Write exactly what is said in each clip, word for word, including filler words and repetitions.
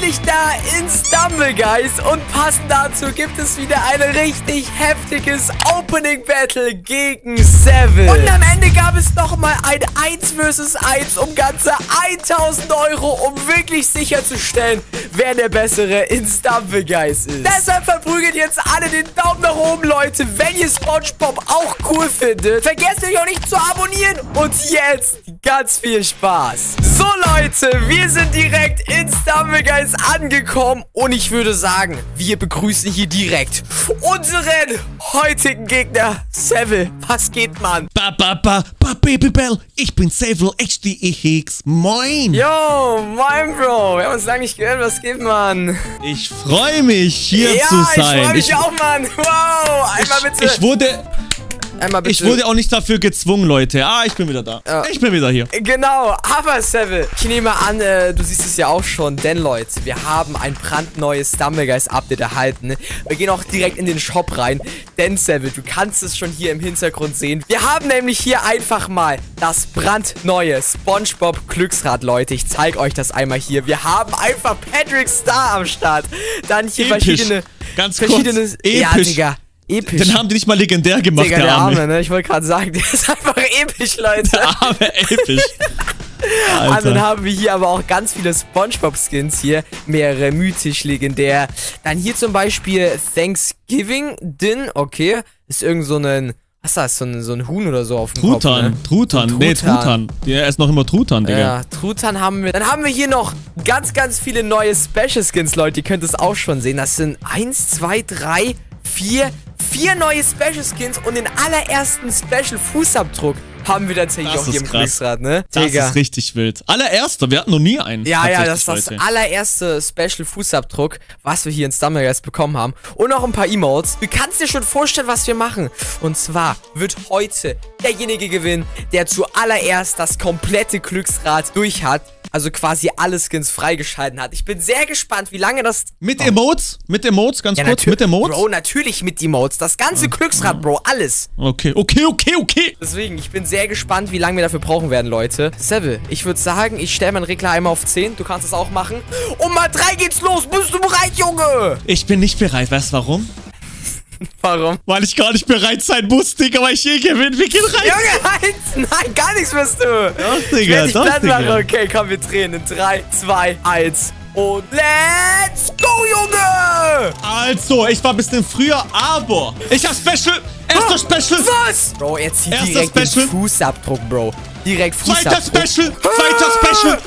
endlich da in Stumble Guys und passend dazu gibt es wieder ein richtig heftiges Opening Battle gegen Seville. Und am Ende gab es nochmal ein eins versus eins um ganze tausend Euro, um wirklich sicherzustellen, wer der Bessere in Stumble Guys ist. Deshalb verprügelt jetzt alle den Daumen nach oben, Leute, wenn ihr SpongeBob auch cool findet. Vergesst euch auch nicht zu abonnieren und jetzt ganz viel Spaß. So, Leute, wir sind direkt in Stumble Guys angekommen und ich würde sagen, wir begrüßen hier direkt unseren heutigen Gegner, Seville. Was geht, Mann? Ba, ba, ba, ba, Babybel, ich bin Seville H D E X. Moin. Yo, moin, Bro. Wir haben uns lange nicht gehört. Was geht, Mann? Ich freue mich, hier ja, zu sein. Ja, ich freue mich ich, auch, Mann. Wow, einmal bitte. Ich, ich wurde... Einmal bitte. Ich wurde auch nicht dafür gezwungen, Leute. Ah, ich bin wieder da. Ja. Ich bin wieder hier. Genau, aber Seville, ich nehme an, äh, du siehst es ja auch schon, denn Leute, wir haben ein brandneues Stumble Guys Update erhalten. Wir gehen auch direkt in den Shop rein, denn Seville, du kannst es schon hier im Hintergrund sehen. Wir haben nämlich hier einfach mal das brandneue SpongeBob Glücksrad, Leute. Ich zeige euch das einmal hier. Wir haben einfach Patrick Star am Start. Dann hier Episch. verschiedene... Ganz verschiedene, kurz. Episch. Ja, Digga. Episch. Den haben die nicht mal legendär gemacht, Digga, der, der Arme. Arme, ne? Ich wollte gerade sagen, der ist einfach episch, Leute. Der Arme, episch. Und dann haben wir hier aber auch ganz viele SpongeBob-Skins hier. Mehrere mythisch, legendär. Dann hier zum Beispiel Thanksgiving Din, okay. Ist irgend so ein... Was ist das? So ein, so ein Huhn oder so auf dem Truthahn, Kopf, ne? Truthahn, nee, Truthahn. Der ist noch immer Truthahn, Digga. Ja, Truthahn haben wir. Dann haben wir hier noch ganz, ganz viele neue Special-Skins, Leute. Ihr könnt es auch schon sehen. Das sind eins, zwei, drei, vier... Vier neue Special-Skins und den allerersten Special-Fußabdruck haben wir tatsächlich das auch hier im krass. Glücksrad, ne? Das Digga. ist richtig wild. Allererster, wir hatten noch nie einen. Ja, ja, das ist das Leute. allererste Special-Fußabdruck, was wir hier in Stumble Guys bekommen haben. Und noch ein paar Emotes. Du kannst dir schon vorstellen, was wir machen. Und zwar wird heute derjenige gewinnen, der zuallererst das komplette Glücksrad durch hat. Also quasi alle Skins freigeschalten hat. Ich bin sehr gespannt, wie lange das... Mit Emotes? Mit Emotes, ganz ja, kurz. Mit Emotes? Bro, natürlich mit Emotes. Das ganze ja. Glücksrad, Bro. Alles. Okay, okay, okay, okay. Deswegen, ich bin sehr gespannt, wie lange wir dafür brauchen werden, Leute. Seville, ich würde sagen, ich stelle meinen Regler einmal auf zehn. Du kannst es auch machen. Um mal drei geht's los. Bist du bereit, Junge? Ich bin nicht bereit. Weißt du warum? Warum? Weil ich gar nicht bereit sein muss, Digga, weil ich eh gewinne. Wir gehen rein. Junge, halt! Nein, gar nichts wirst du. Doch, Digga, ich doch, Plan Digga. machen. Okay, komm, wir drehen in drei, zwei, eins und let's go, Junge! Also, ich war ein bisschen früher, aber ich hab Special. Erster oh, Special. Was? Bro, er zieht Erster direkt Special. den Fußabdruck, Bro. Direkt Fußabdruck. Zweiter Special. Zweiter Special.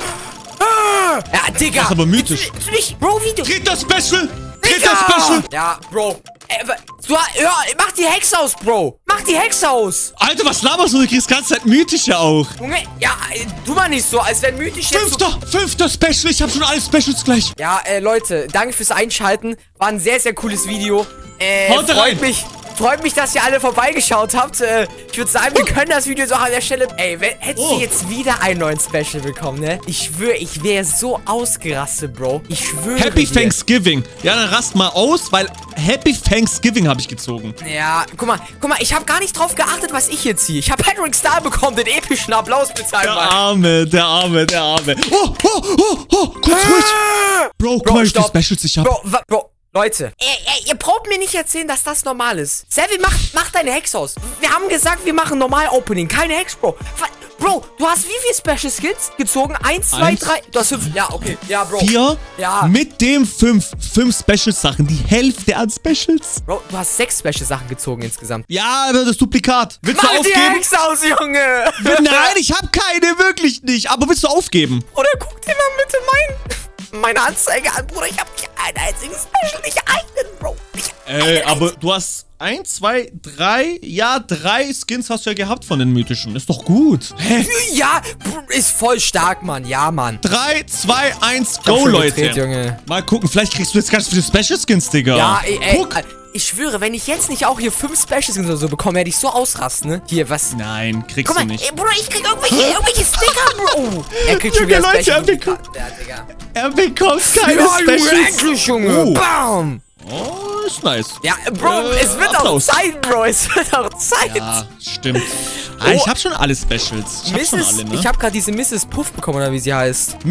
Ja, Digga. Das ist aber mythisch. Jetzt, jetzt, Bro, wie du... Dritter Special. Dritter Digga. Special. Ja, Bro. Äh, du, hör, mach die Hexe aus, Bro. Mach die Hexe aus. Alter, was laberst du? Du kriegst ganze Zeit mythische auch. Junge, ja, tu mal nicht so, als wenn mythisch jetzt Fünfter, so fünfter Special. Ich hab schon alle Specials gleich. Ja, äh, Leute, danke fürs Einschalten. War ein sehr, sehr cooles Video. Äh, Haut freut rein. mich. Freut mich, dass ihr alle vorbeigeschaut habt. Äh, ich würde sagen, wir können das Video so an der Stelle... Ey, wenn, hättest Oh. du jetzt wieder einen neuen Special bekommen, ne? Ich schwöre, ich wäre so ausgerastet, Bro. Ich schwöre Happy dir. Thanksgiving. Ja, dann rast mal aus, weil Happy Thanksgiving habe ich gezogen. Ja, guck mal, guck mal, ich habe gar nicht drauf geachtet, was ich hier ziehe. Ich habe Patrick Star bekommen, den epischen Applaus bezahlt. Der Arme, der Arme, der Arme. Oh, oh, oh, oh, kurz ruhig. Bro, guck mal, wie viele Specials ich hab. Bro, Bro, Leute, ey, ey, ihr braucht mir nicht erzählen, dass das normal ist. Seville, mach, mach deine Hex aus. Wir haben gesagt, wir machen normal Opening, keine Hex, Bro. Bro, du hast wie viele Special Skins gezogen? Eins, zwei, Eins. drei. Du hast fünf. Ja, okay. Ja, Bro. Vier. Ja. Mit dem fünf. Fünf Special-Sachen. Die Hälfte an Specials. Bro, du hast sechs Special Sachen gezogen insgesamt. Ja, aber das Duplikat. Willst Mach du die aufgeben? Hex aus, Junge. Nein, ich hab keine, wirklich nicht. Aber willst du aufgeben? Oder guck dir mal bitte mein, meine Anzeige an, Bruder. Ich hab nicht ein einziges Special. Nicht einen, Bro. Nicht Ey, aber du hast eins, zwei, drei, ja, drei Skins hast du ja gehabt von den mythischen. Ist doch gut. Hä? Ja, ist voll stark, Mann. Ja, Mann. drei, zwei, eins, hab go, schon Leute. gedreht, Junge. Mal gucken, vielleicht kriegst du jetzt ganz viele Special Skins, Digga. Ja, ey, ey. Guck. Ich schwöre, wenn ich jetzt nicht auch hier fünf Specials oder so bekomme, hätte ich so ausrasten, ne? Hier, was? Nein, kriegst Guck mal, du nicht. ey, Bruder, ich krieg irgendwelche, irgendwelche Sticker, Bro. Er kriegt schon Junge, wieder Leute, Special. er bekommt- Ja, Digga. Er bekommt keine Ja, Junge, Specials. endlich, Junge. Oh. Bam. Oh, ist nice. Ja, Bro, Äh, es wird Applaus. auch Zeit, Bro. Es wird auch Zeit. Ja, stimmt. Ah, ich hab schon alle Specials. Ich hab schon Misses alle, ne? Ich hab gerade diese Misses Puff bekommen, oder wie sie heißt. Misses Puff.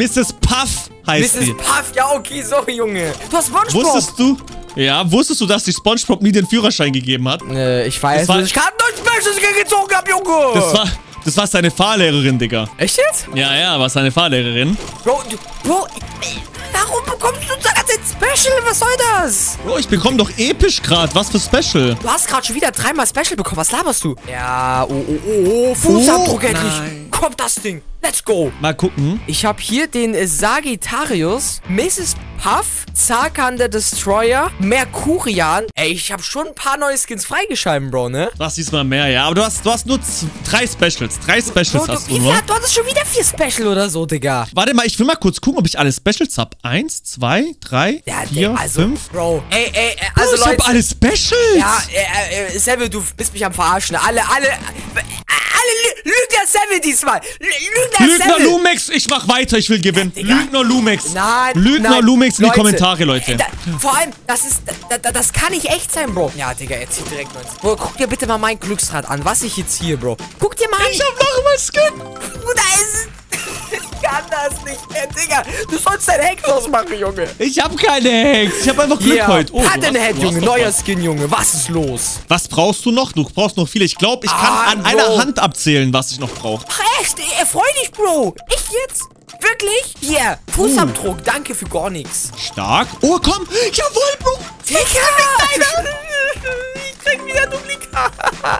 Puff heißt Misses die. Puff, ja okay, sorry, Junge. Du hast SpongeBob. Wusstest du? Ja, wusstest du, dass die SpongeBob nie den Führerschein gegeben hat? Äh, ich weiß, Das war- dass ich gerade neun Specials gezogen habe, Junge. Das war, das war seine Fahrlehrerin, Digga. Echt jetzt? Ja, ja, war seine Fahrlehrerin. Bro, du, Bro, warum bekommst du da ganz ein Special? Was soll das? Bro, ich bekomme doch episch gerade. Was für Special? Du hast gerade schon wieder dreimal Special bekommen. Was laberst du? Ja, oh, oh, oh, oh. Fußabdruck Oh, endlich. nein. Kommt das Ding. Let's go. Mal gucken. Ich habe hier den äh, Sagittarius, Misses Puff, Zarkan der Destroyer, Mercurian. Ey, ich habe schon ein paar neue Skins freigeschalten, Bro, ne? Du hast diesmal mehr, ja. Aber du hast, du hast nur z- drei Specials. Drei Specials Bro, du, hast du wie viel nur. hat, du hattest schon wieder vier Special oder so, Digga. Warte mal, ich will mal kurz gucken, ob ich alle Specials hab. Eins, zwei, drei, Ja, vier, Digga, also, fünf. Bro, ey, ey, ey, Bro, also ich Leute. hab alle Specials. Ja, äh, äh, Seville, du bist mich am Verarschen. Alle, alle, alle Lü- Lügner Seville diesmal. Lü- Lügner Lügner Seville. Lumex, ich mach weiter, ich will gewinnen. Digga. Lügner Lumex. Nein, Lügner nein, Lumex in die Leute. Kommentare, Leute. Da, vor allem, das ist, da, da, das kann nicht echt sein, Bro. Ja, Digga, er zieht direkt neunzig. Bro, guck dir bitte mal mein Glücksrad an, was ich jetzt ziehe, Bro. Guck dir mal an. Ich hab noch mal Skin. Bruder, es ich kann das nicht mehr, Digga. Du sollst dein Heck losmachen, Junge. Ich hab keine Hacks. Ich hab einfach Glglück Ja, heute. Oh, hat du eine hast- Head, du hast Junge. noch Neuer was. Skin, Junge. Was ist los? Was brauchst du noch? Du brauchst noch viele. Ich glaube, ich kann Ah, an Bro. einer Hand abzählen, was ich noch brauche. Ach, echt? Ey, freu dich, Bro. Ich jetzt? Wirklich? Hier, Fußabdruck. Danke für gar nichts. Stark. Oh, komm. Jawohl, Bro. Digga! Ich krieg wieder Duplikat.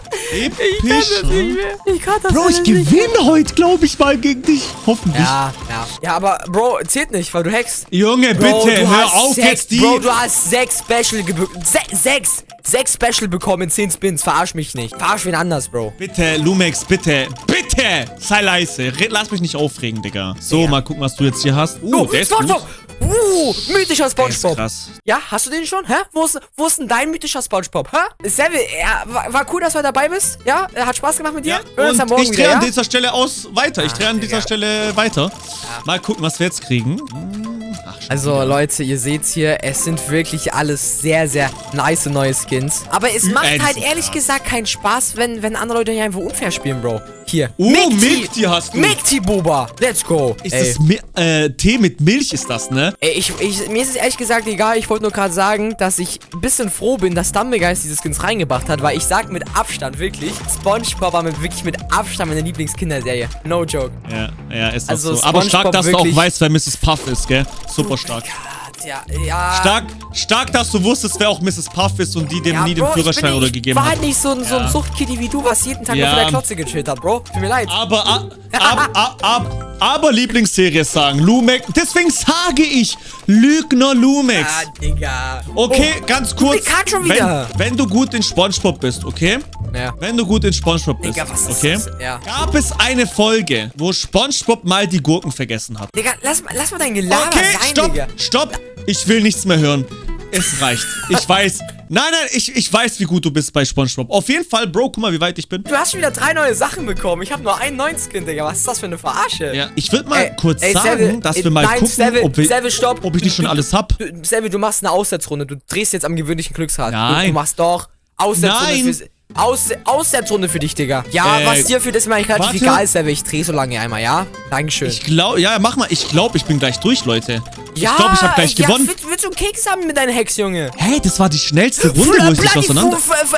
Episch. mehr. Ich kann das Bro, ich alles nicht gewinne heute, glaube ich, mal gegen dich. Hoffentlich. Ja, ja. Ja, aber Bro, zählt nicht, weil du hackst. Junge, Bro, bitte, du hör hast auf sechs, jetzt die... Bro, du hast sechs Special gebückt. Se sechs. Sechs Special bekommen in zehn Spins. Verarsch mich nicht. Verarsch wen anders, Bro. Bitte, Lumex, bitte, bitte, sei leise. Red, lass mich nicht aufregen, Digga. So, Ja. mal gucken, was du jetzt hier hast. Uh, Oh, der ist gut. SpongeBob. Uh, mythischer Der ist SpongeBob. krass. Ja, hast du den schon? Hä? Wo ist, wo ist denn dein mythischer SpongeBob? Hä? Seville, ja, war, war cool, dass du dabei bist. Ja, hat Spaß gemacht mit dir. Ja, Wir hören uns am und Morgen ich wieder, drehe an ja? dieser Stelle aus weiter. Ich Ah, drehe an Digga. dieser Stelle weiter. Mal gucken, was wir jetzt kriegen. Hm, Ach, schon Also wieder. Leute, ihr seht's hier, es sind wirklich alles sehr, sehr nice neue Skins. Aber es macht Äh, die halt sind ehrlich krass. gesagt keinen Spaß, wenn, wenn andere Leute hier einfach unfair spielen, Bro. Hier. Oh, Milkty hast du. Milkty Boba. Let's go. Ist Ey. das Mi äh, Tee mit Milch, ist das, ne? Ey, ich, ich, mir ist es ehrlich gesagt egal, ich wollte nur gerade sagen, dass ich ein bisschen froh bin, dass Dumblegeist diese Skins reingebracht hat, weil ich sag mit Abstand wirklich, SpongeBob war mit, wirklich mit Abstand meine Lieblingskinderserie. No joke. Ja, ja, ist das Also so. Aber stark, SpongeBob dass du auch wirklich- weißt, wer Misses Puff ist, gell? Super stark. Ja, ja. Stark, stark, dass du wusstest, wer auch Misses Puff ist und die dem Ja, nie Bro, den Führerschein ich bin, oder ich gegeben war hat. halt nicht so ein, so ein Ja. Suchtkitty wie du, was jeden Tag Ja. nur vor der Klotze gechillt hat, Bro. Tut mir leid. Aber, ab, ab, ab, ab, aber Lieblingsserie sagen. Lumex. Deswegen sage ich Lügner Lumex. Ah, Digga. Okay, Oh, ganz kurz. Duplikat schon wieder. Wenn, wenn du gut in SpongeBob bist, okay? Ja. Wenn du gut in SpongeBob bist, Digga, was ist okay? das? Ja. Gab es eine Folge, wo SpongeBob mal die Gurken vergessen hat? Digga, lass, mal- lass mal dein Gelaber Okay, sein, stopp, Digga. stopp. Ich will nichts mehr hören. Es reicht. Ich weiß. Nein, nein, ich, ich weiß, wie gut du bist bei SpongeBob. Auf jeden Fall, Bro, guck mal, wie weit ich bin. Du hast schon wieder drei neue Sachen bekommen. Ich habe nur einen neuen Skin, Digga. Was ist das für eine Verarsche? Ja, ich würde mal Ey, kurz ey, sagen, Seville, dass ey, wir mal nein, gucken, Seville, ob, wir, Seville, stopp. ob ich nicht schon Du- alles hab. Du, Seville, du machst eine Aussetzrunde. Du drehst jetzt am gewöhnlichen Glücksrad. Nein. Du, du machst doch Aussetzrunde Nein. für... Aus, Aussetzrunde für dich, Digga. Ja, Äh, was dir für das ist mir eigentlich relativ warte. egal, Seville. Ich dreh so lange einmal, ja? Dankeschön. Ich glaube, ja, mach mal. Ich glaube, ich bin gleich durch, Leute. ja, ich glaube, ich habe gleich ja, gewonnen. Willst, willst du einen Keks haben mit deinen Hex, Junge? Hey, das war die schnellste Runde, wo ich dich auseinander...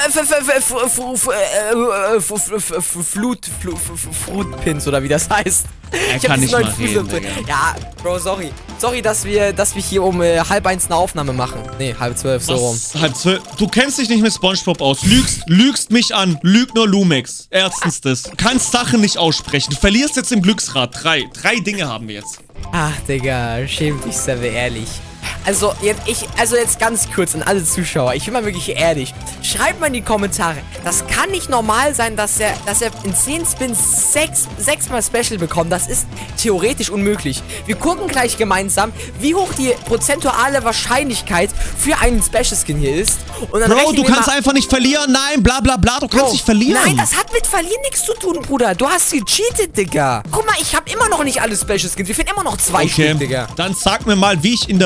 Flut, Flutpins oder wie das heißt. Er Ich kann hab nicht diesen mal neuen reden, Fuß- Digga. Ja, Bro, sorry. Sorry, dass wir, dass wir hier um äh, halb eins eine Aufnahme machen. Nee, halb zwölf, so rum. Was? Halb zwölf. Du kennst dich nicht mit SpongeBob aus. Lügst, lügst mich an. Lügner Lumex. Erstens das. Du kannst Sachen nicht aussprechen. Du verlierst jetzt im Glücksrad. Drei. Drei Dinge haben wir jetzt. Ach, Digga, schäm dich, Seville, ehrlich. Also jetzt, ich, also jetzt ganz kurz an alle Zuschauer. Ich bin mal wirklich ehrlich. Schreibt mal in die Kommentare. Das kann nicht normal sein, dass er, dass er in zehn Spins sechs, sechsmal Special bekommt. Das ist theoretisch unmöglich. Wir gucken gleich gemeinsam, wie hoch die prozentuale Wahrscheinlichkeit für einen Special Skin hier ist. Und dann Bro, rechnen du wir kannst mal- einfach nicht verlieren. Nein, bla bla bla. Du kannst Bro, nicht verlieren. Nein, das hat mit Verlieren nichts zu tun, Bruder. Du hast gecheatet, Digga. Guck mal, ich habe immer noch nicht alle Special Skins. Wir finden immer noch zwei Stück, Okay, Digga. dann sag mir mal, wie ich in der Beta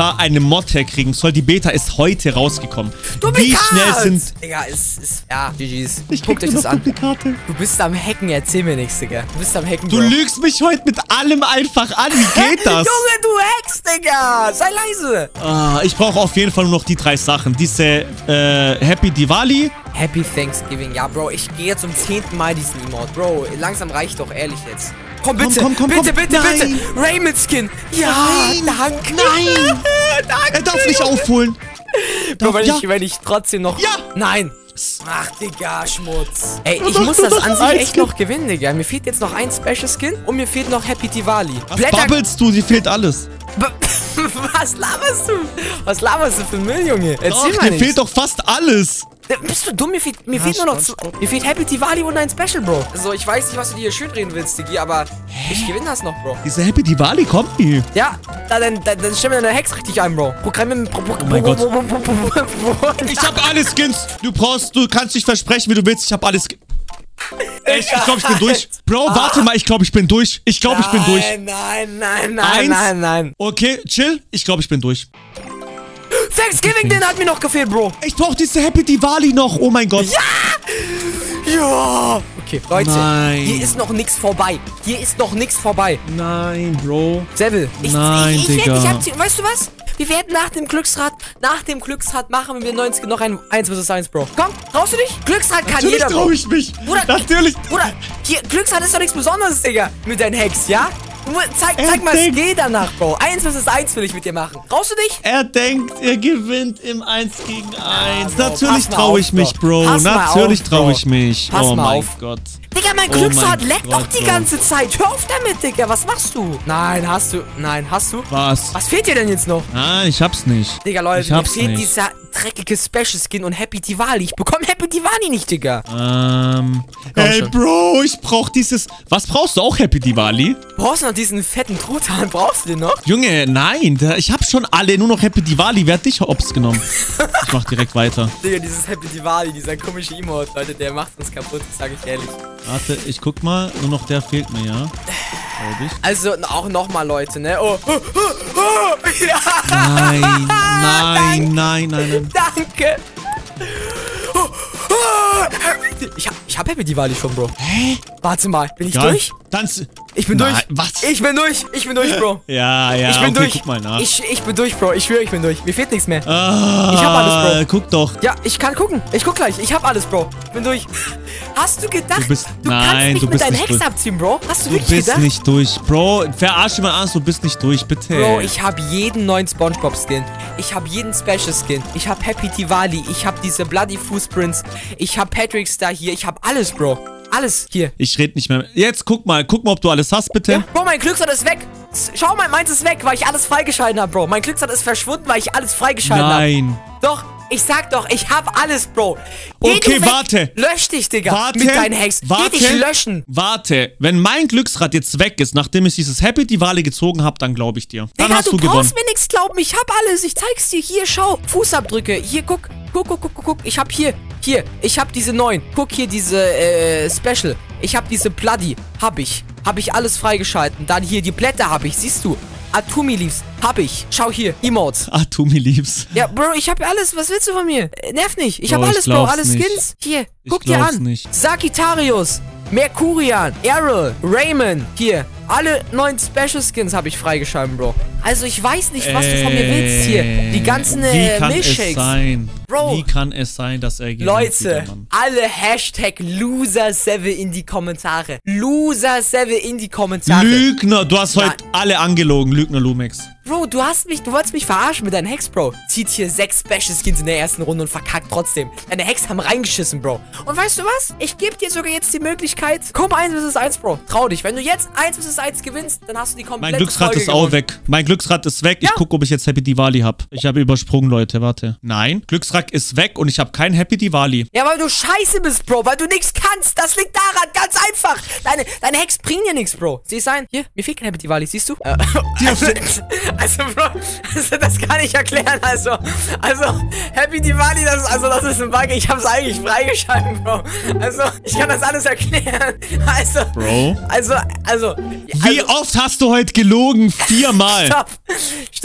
da eine Mod herkriegen soll. Die Beta ist heute rausgekommen. Wie schnell sind... Digga, es ist... Ja, G G's. Ich Guckt euch das an. Duplikate. Du bist am Hacken, erzähl mir nichts, Digga. Du bist am Hacken, Du Bro. lügst mich heute mit allem einfach an. Wie geht das? Junge, du hackst, Digga. Sei leise. Ah, ich brauche auf jeden Fall nur noch die drei Sachen. Diese äh, Happy Diwali. Happy Thanksgiving. Ja, Bro, ich gehe zum zehnten Mal diesen Emote. Bro, langsam reicht doch, ehrlich jetzt. Komm, bitte, komm, komm, bitte, komm. bitte, Nein. bitte. Raymond Skin. Ja, Nein. danke. Nein. Danke. Er darf nicht aufholen. Bro, wenn, ja. ich, wenn ich trotzdem noch... Ja. Nein. Ach, Digga, Schmutz. Ey, ich Doch, muss nur das noch an sich ein echt Skin. noch gewinnen, Digga. Mir fehlt jetzt noch ein Special Skin und mir fehlt noch Happy Diwali. Was babbelst du? Dir fehlt alles. Was laberst du? Was laberst du für ein Müll, Junge? Erzähl Doch, mal dir nichts. fehlt doch fast alles. Bist du dumm? Mir fehlt, mir Ja, fehlt nur noch... Spongebob. Mir fehlt Happy Diwali und ein Special, Bro. Also, ich weiß nicht, was du dir hier schön reden willst, Diggi, aber ich gewinne das noch, Bro. Diese Happy Diwali kommt nie. Ja, dann, dann, dann stell mir deine Hex richtig ein, Bro. Programmieren... Pro, pro, Oh mein Gott. Gott. Ich hab alle Skins. Du brauchst, du kannst dich versprechen, wie du willst. Ich hab alle Skins. Ich, ich glaube, ich bin durch. Bro, warte mal, ich glaube, ich bin durch. Ich glaube, ich bin durch. Nein, nein, nein, nein, Eins. nein, nein. Okay, chill. Ich glaube, ich bin durch. Thanksgiving, den hat mir noch gefehlt, Bro. Ich brauche diese Happy Diwali noch. Oh mein Gott. Ja. Okay, Leute, Nein. hier ist noch nichts vorbei. Hier ist noch nichts vorbei. Nein, Bro. Seville, ich, Nein, ich, ich, Digga. werd, ich hab, die- weißt du was? Wir werden nach dem Glücksrad, nach dem Glücksrad machen wir neunzig noch ein eins versus eins, Bro. Komm, traust du dich? Glücksrad kann Natürlich jeder, Bro. traue ich mich. Bruder, Natürlich. Bruder, hier, Glücksrad ist doch nichts Besonderes, Digga. Mit deinen Hacks, ja? Du, zeig, Er zeig mal denkt- Skill danach, Bro. eins versus eins will ich mit dir machen. Traust du dich? Er denkt, er gewinnt im eins gegen eins. Bro, Natürlich pass mal traue auf, ich mich, Bro. Bro. Pass mal Natürlich auf, traue Bro. ich mich. Pass oh mal mein auf. Gott. Digga, mein Oh Glücksrad mein leckt Gott, doch die Bro. ganze Zeit. Hör auf damit, Digga. Was machst du? Nein, hast du. Nein, hast du? Was? Was fehlt dir denn jetzt noch? Nein, ich hab's nicht. Digga, Leute, ich mir hab's fehlt nicht. dieser dreckige Special Skin und Happy Diwali. Ich bekomme Happy Diwali nicht, Digga. Ähm. Komm Ey, schon. Bro, ich brauch dieses. Was brauchst du auch, Happy Diwali? Brauchst du noch diesen fetten Truthahn? Brauchst du den noch? Junge, nein, der, ich hab schon alle, nur noch Happy Diwali. Wer hat dich hops genommen? Ich mach direkt weiter. Digga, dieses Happy Diwali, dieser komische Emote, Leute, der macht uns kaputt, das sage ich ehrlich. Warte, ich guck mal. Nur noch der fehlt mir, ja. Glaub ich. Also, auch nochmal, Leute, ne? Oh, oh, oh, oh. Ja. Nein, nein, nein, nein, nein. Danke. Oh, oh. Ich hab, ich hab Happy Diwali schon, Bro. Hä? Warte mal, bin ich Ja, durch? Tanz. Ich bin Nein, durch. was? Ich bin durch. Ich bin durch, Bro. Ja, ja, Ich bin okay, durch. guck mal nach. Ich, ich bin durch, Bro. Ich schwöre, ich bin durch. Mir fehlt nichts mehr. Ah, Ich hab alles, Bro. Guck doch. Ja, ich kann gucken. Ich guck gleich. Ich hab alles, Bro. Ich bin durch. Hast du gedacht, Du bist- du nein, kannst mich du mit bist deinen nicht Hex durch. abziehen, Bro? Hast du Du wirklich bist gedacht? nicht durch. Bro, verarsch jemand an, du bist nicht durch, bitte. Bro, ich habe jeden neuen Spongebob-Skin. Ich habe jeden Special-Skin. Ich habe Happy Diwali. Ich habe diese Bloody Footprints. Ich habe Patrick Star hier. Ich habe alles, Bro. Alles hier. Ich red nicht mehr. Jetzt guck mal, guck mal, ob du alles hast, bitte. Ja, Bro, mein Glücksrad ist weg. S- Schau mal, meins ist weg, weil ich alles freigeschalten habe, Bro. Mein Glücksrad ist verschwunden, weil ich alles freigeschalten habe. Nein. Doch, ich sag doch, ich hab alles, Bro. Geh Okay, du weg. warte. Lösch dich, Digga. Warte. Mit deinen Hacks. Warte. Geh dich löschen. Warte. Wenn mein Glücksrad jetzt weg ist, nachdem ich dieses Happy Diwali gezogen habe, dann glaube ich dir. Dann Digga, hast du du gewonnen. brauchst mir nichts glauben. Ich hab alles. Ich zeig's dir. Hier, schau. Fußabdrücke. Hier, guck. Guck, guck, guck, guck, guck. Ich hab hier. Hier. Ich hab diese neuen. Guck hier, diese, äh, Special. Ich hab diese Bloody. Hab ich. Hab ich alles freigeschalten. Dann hier, die Blätter hab ich. Siehst du? Atumi Leaves. Hab ich. Schau hier. Emotes. Ah, tu mir lieb's. Ja, Bro, ich hab alles. Was willst du von mir? Äh, nerv nicht. Ich Bro, hab ich alles, Bro. glaub's Alle nicht. Skins. Hier. Ich Guck dir glaub's an. nicht. Sagittarius. Mercurian. Errol. Raymond. Hier. Alle neuen Special Skins habe ich freigeschalten, Bro. Also ich weiß nicht, was du von mir willst hier. Die ganzen Wie äh, kann es Milchshakes. sein? Bro. Wie kann es sein, dass er gewinnt, Leute, dieser Mann? alle Hashtag Loser Seven in die Kommentare. Loser Seven in die Kommentare. Lügner, du hast Ja. heute alle angelogen, Lügner Lumex. Bro, du hast mich, du wolltest mich verarschen mit deinen Hacks, Bro. Zieht hier sechs Special Skins in der ersten Runde und verkackt trotzdem. Deine Hacks haben reingeschissen, Bro. Und weißt du was? Ich gebe dir sogar jetzt die Möglichkeit. Komm, eins versus eins, Bro. Trau dich. Wenn du jetzt eins versus eins gewinnst, dann hast du die komplette Mein Glücksrad Folge ist auch gewonnen. weg. Mein Glücksrad ist weg. Ich Ja. gucke, ob ich jetzt Happy Diwali habe. Ich habe übersprungen, Leute. Warte. Nein. Glücksrad ist weg und ich habe kein Happy Diwali. Ja, weil du scheiße bist, Bro. Weil du nichts kannst. Das liegt daran. Ganz einfach. Deine, deine Hacks bringen dir nichts, Bro. Siehst du ein? Hier, mir fehlt kein Happy Diwali. Siehst du? Äh, also, also, Bro, also, das kann ich erklären. Also, also, Happy Diwali, das ist, also, das ist ein Bug. Ich hab's eigentlich freigeschalten, Bro. Also, ich kann das alles erklären. Also, Bro. also, also. Wie also, oft hast du heute gelogen? Viermal. Stopp. Stopp.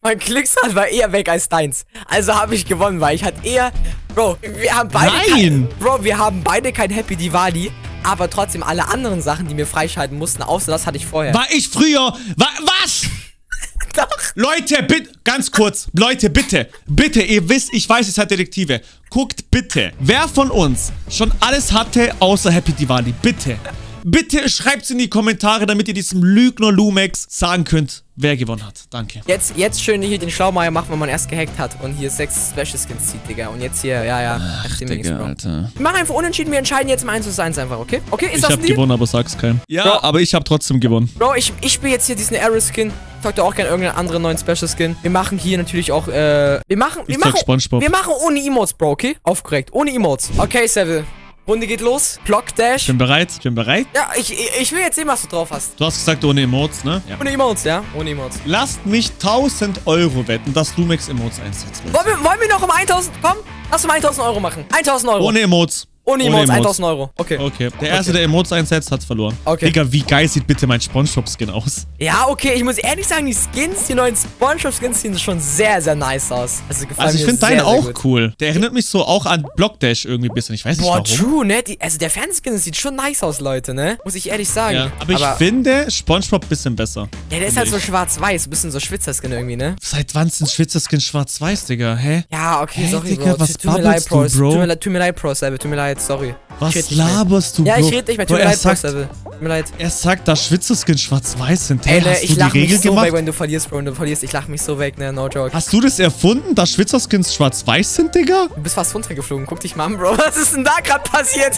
Mein Glücksrad war eher weg als deins. Also habe ich gewonnen, weil ich hatte eher... Bro, wir haben beide... Nein! Kein, Bro, wir haben beide kein Happy Diwali. Aber trotzdem alle anderen Sachen, die wir freischalten mussten, außer das hatte ich vorher. War ich früher... Wa was? Doch. Leute, bitte, ganz kurz, Leute, bitte, bitte, ihr wisst, ich weiß, ihr seid Detektive. Guckt bitte, wer von uns schon alles hatte, außer Happy Diwali, bitte. Bitte schreibt's in die Kommentare, damit ihr diesem Lügner Lumex sagen könnt, wer gewonnen hat. Danke. Jetzt, jetzt schön hier den Schlaumeier machen, wenn man erst gehackt hat und hier sechs Special Skins zieht, Digga. Und jetzt hier, ja, ja. Ach, Digga, Alter. Wir machen einfach unentschieden, wir entscheiden jetzt mal eins zu eins einfach, okay? Okay, ist ich das hab ein Deal? gewonnen, aber sag's keinem. Ja, Bro. aber ich hab trotzdem gewonnen. Bro, ich, ich spiele jetzt hier diesen Arrow-Skin. Ich sag dir auch gerne irgendeinen anderen neuen Special-Skin. Wir machen hier natürlich auch, äh, wir machen, wir Ich sag machen, SpongeBob. wir machen ohne Emotes, Bro, okay? Aufgeregt, ohne Emotes. Okay, Seville. Runde geht los. Block Dash. Ich bin bereit, ich bin bereit. Ja, ich, ich, ich will jetzt sehen, was du drauf hast. Du hast gesagt, ohne Emotes, ne? Ja. Ohne Emotes, ja? Ohne Emotes. Lasst mich tausend Euro wetten, dass Lumex Emotes einsetzt. Leute. Wollen wir, wollen wir noch um tausend, komm, lass uns mal tausend Euro machen. tausend Euro. Ohne Emotes. Ohne Emotes, tausend Euro. Okay. Okay. Der Erste, Okay. der Emotes einsetzt, hat verloren. Okay. Digga, wie geil sieht bitte mein SpongeBob-Skin aus? Ja, okay, ich muss ehrlich sagen, die Skins, die neuen SpongeBob-Skins sehen schon sehr, sehr nice aus. Also gefallen Also ich mir finde sehr, deinen sehr auch gut. cool. Der erinnert mich so auch an Blockdash irgendwie ein bisschen. Ich weiß nicht Boah, warum. true, ne? Die, also der Fanskin sieht schon nice aus, Leute, ne? Muss ich ehrlich sagen. Ja, aber ich finde SpongeBob ein bisschen besser. Ja, der ist halt so schwarz-weiß, ein bisschen so Schwitzerskin irgendwie, ne? Seit wann sind Schwitzerskin schwarz-weiß, Digga? Hä? Ja, okay, Hey, sorry, Digga, Bro. was Tut mir leid, babbelst Bro. du, Bro? Tut mir leid, tut mir leid, Pro, Sebbe. Tut mir leid, sorry. Was Ich red nicht mehr. laberst du, Bro? Ja, ich rede nicht mehr. Tut Bro, mir er leid, Pro, sagt, Sebbe. Tut mir leid. er sagt, dass Schwitzerskin schwarz-weiß sind. Hey, Ey, ne, hast ich du die lach mich Regel so gemacht? weg, wenn du verlierst, Bro. Wenn du verlierst, ich lach mich so weg, ne? No joke. Hast du das erfunden, dass Schwitzerskins schwarz-weiß sind, Digga? Du bist fast runtergeflogen. Guck dich mal an, Bro. Was ist denn da gerade passiert?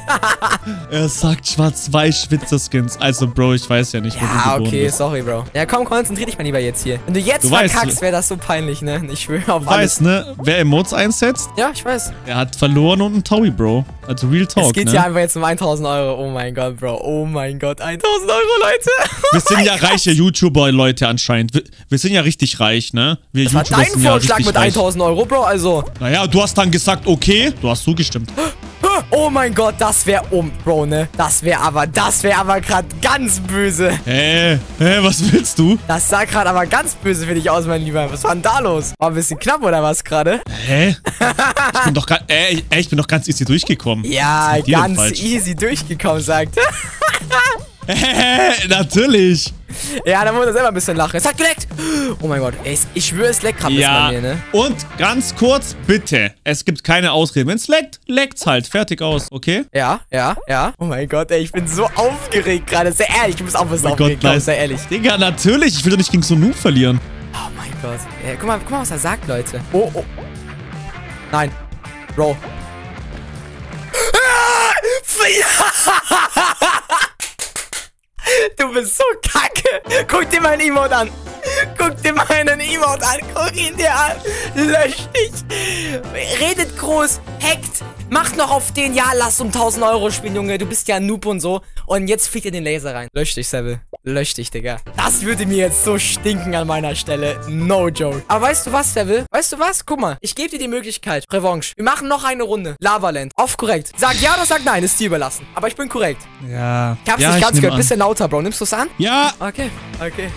Er sagt schwarz-weiß Schwitzerskins. Also, Bro, ich weiß ja nicht, wo du Ja, geboren okay, bist. sorry, Bro. Ja, komm, konzentrier dich mal lieber jetzt hier. Wenn du jetzt Du weißt, verkackst, wäre das so peinlich, ne? Ich schwöre auf Du alles. weißt, ne? Wer Emotes einsetzt, Ja, ich weiß. der hat verloren und einen Taui, Bro. Also Real Talk, Es geht ne? hier einfach jetzt um tausend Euro. Oh mein Gott, Bro. Oh mein Gott, tausend Euro, Leute. Wir sind ja reiche YouTuber, Leute, anscheinend. Wir, wir sind ja richtig reich, ne? Wir Das war YouTuber dein sind ja Vorschlag richtig mit reich. tausend Euro, Bro, also. Naja, du hast dann gesagt, okay, du hast zugestimmt. Oh mein Gott, das wäre um, Bro, ne? Das wäre aber, das wäre aber gerade ganz böse. Hä? Hä, was willst du? Das sah gerade aber ganz böse für dich aus, mein Lieber. Was war denn da los? War ein bisschen knapp, oder was gerade? Hä? Ich bin doch ganz, äh, ey, ich bin doch ganz easy durchgekommen. Ja, Was ist mit dir denn ganz falsch? easy durchgekommen, sagt. Hä, natürlich. Ja, da muss er selber ein bisschen lachen. Es hat geleckt. Oh mein Gott, ey, ich schwöre, es leckt gerade ein bisschen Ja, bei mir, ne? und ganz kurz, bitte, es gibt keine Ausreden. Wenn es leckt, leckt's halt. Fertig aus, okay? Ja, ja, ja. Oh mein Gott, ey, ich bin so aufgeregt gerade. Sehr ehrlich, du bist auch ein bisschen Oh aufgeregt, Gott, glaub, nein. sehr ehrlich. Digga, natürlich, ich will doch nicht gegen so einen Noob verlieren. Oh mein Gott. Ey, guck mal, guck mal, was er sagt, Leute. Oh, oh. Nein. Bro. Du bist so kacke. Guck dir meinen Emote an. Guck dir meinen Emote an. Guck ihn dir an. Lösch dich. Redet groß. Hackt. Macht noch auf den. Ja, lass um tausend Euro spielen, Junge. Du bist ja ein Noob und so. Und jetzt fliegt ihr den Laser rein. Lösch dich, Sebbe. Lösch dich, Digga. Das würde mir jetzt so stinken an meiner Stelle. No joke. Aber weißt du was, Sebbe? Weißt du was? Guck mal. Ich gebe dir die Möglichkeit. Revanche. Wir machen noch eine Runde. Lavaland. Auf korrekt. Sag ja oder sag nein. Ist dir überlassen. Aber ich bin korrekt. Ja. Ich hab's ja, nicht ganz nehm gehört. an. Bisschen lauter, Bro. Nimmst du's an? Ja. Okay. Okay.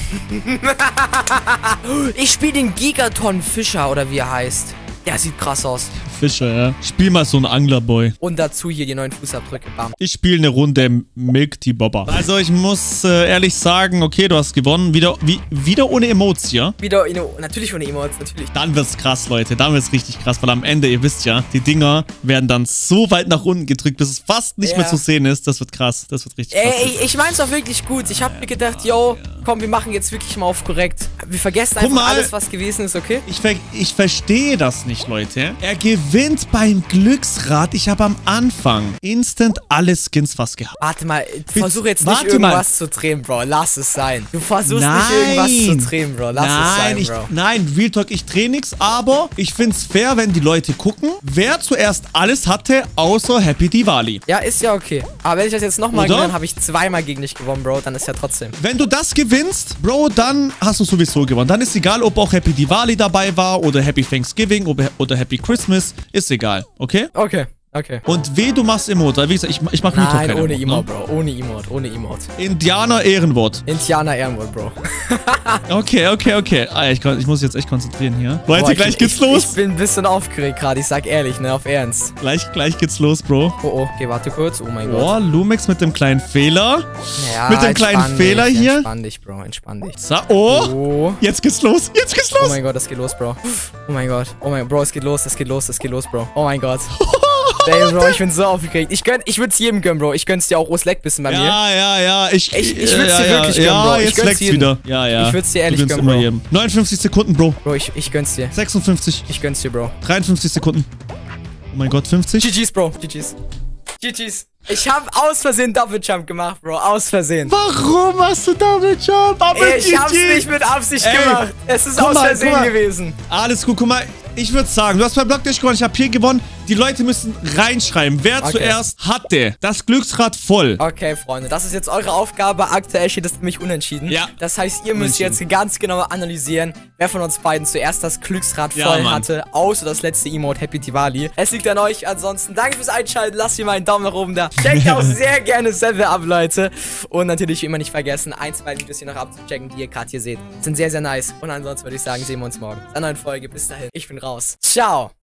Ich spiele den Gigaton Fischer oder wie er heißt. Der sieht krass aus. Fischer, ja. Spiel mal so einen Anglerboy. Und dazu hier die neuen Fußabdrücke. Bam. Ich spiele eine Runde Milk Tea Bobber. Also ich muss äh, ehrlich sagen, okay, du hast gewonnen. Wieder, wie, wieder ohne Emotes, ja? Wieder, in, natürlich ohne Emotes, natürlich. Dann wird's krass, Leute. Dann wird's richtig krass, weil am Ende, ihr wisst ja, die Dinger werden dann so weit nach unten gedrückt, bis es fast nicht Ja. mehr zu sehen ist. Das wird krass. Das wird richtig krass. Ey, ich, ich mein's auch wirklich gut. Ich hab mir gedacht, yo, komm, wir machen jetzt wirklich mal auf korrekt. Wir vergessen Guck einfach mal. alles, was gewesen ist, okay? Ich, ver ich verstehe das nicht, Leute. Er gewinnt beim Glücksrad. Ich habe am Anfang instant alle Skins fast gehabt. Warte mal, versuch jetzt nicht warte irgendwas zu drehen, Bro. Lass es sein. Du versuchst Nein. nicht irgendwas zu drehen, Bro. Lass nein, es sein, ich, Bro. nein, Real Talk, ich drehe nichts, aber ich find's fair, wenn die Leute gucken, wer zuerst alles hatte, außer Happy Diwali. Ja, ist ja okay. Aber wenn ich das jetzt nochmal Oder? gewinne, habe ich zweimal gegen dich gewonnen, Bro. Dann ist ja trotzdem. Wenn du das gewinnst, Bro, dann hast du sowieso gewonnen. Dann ist egal, ob auch Happy Diwali dabei war oder Happy Thanksgiving oder, oder Happy Christmas. Ist egal, okay? Okay. Okay. Und weh, du machst Emote. Wie gesagt, ich, ich mach Real Talk Nein, keine ohne Emote, Emote, ne? Bro. Ohne Emote, ohne Emote. Indianer Ehrenwort. Indianer Ehrenwort, Bro. Okay, okay, okay. Ah, ich, ich muss jetzt echt konzentrieren hier. Leute, Boah, ich, gleich geht's ich, los. Ich bin ein bisschen aufgeregt gerade, ich sag ehrlich, ne, auf Ernst. Gleich, gleich geht's los, Bro. Oh, oh, okay, warte kurz. Oh mein Gott. Oh, Lumix mit dem kleinen Fehler. Ja, mit dem kleinen entspann Fehler dich, hier. Entspann dich, Bro, entspann dich. So, oh. Oh. Jetzt geht's los. Jetzt geht's Oh los. mein Gott, es geht los, Bro. Oh mein Gott. Oh mein Gott, Bro, es geht los, es geht los, es geht los, Bro. Oh mein Gott. Ey, Bro, ich bin so aufgeregt. Ich, gönn, ich würd's jedem gönnen, Bro. Ich gönn's dir auch Osleck bisschen bei mir. Ja, ja, ja. Ich, Ich, ich würd's ja, dir ja, wirklich ja, gönnen, Bro. Ja, Ich jetzt gönn's leckt's jedem. wieder. Ja, ja. Ich würd's dir ehrlich Du gönnst gönnen, immer Bro. jedem. neunundfünfzig Sekunden, Bro. Bro, ich, ich gönn's dir. sechsundfünfzig. Ich gönn's dir, Bro. dreiundfünfzig Sekunden. Oh mein Gott, fünfzig. G G's, Bro. G G's. G G's. Ich hab aus Versehen Double Jump gemacht, Bro. Aus Versehen. Warum hast du Double Jump? Aber Ich hab's nicht mit Absicht Ey, gemacht. Es ist guck aus mal, Versehen guck mal. gewesen. Alles gut, guck mal. Ich würde sagen, du hast bei Blockdash gewonnen, ich habe hier gewonnen. Die Leute müssen reinschreiben, wer Okay. zuerst hatte das Glücksrad voll. Okay, Freunde, das ist jetzt eure Aufgabe. Aktuell steht es nämlich unentschieden. Ja. Das heißt, ihr müsst jetzt ganz genau analysieren, wer von uns beiden zuerst das Glücksrad Ja, voll Mann. hatte, außer das letzte Emote Happy Diwali. Es liegt an euch. Ansonsten danke fürs Einschalten. Lasst mir mal einen Daumen nach oben da. Checkt auch sehr gerne Server ab, Leute. Und natürlich wie immer nicht vergessen, ein, zwei Videos hier noch abzuchecken, die ihr gerade hier seht. Sind sehr, sehr nice. Und ansonsten würde ich sagen, sehen wir uns morgen in einer neuen Folge. Bis dahin, ich bin raus. Ciao.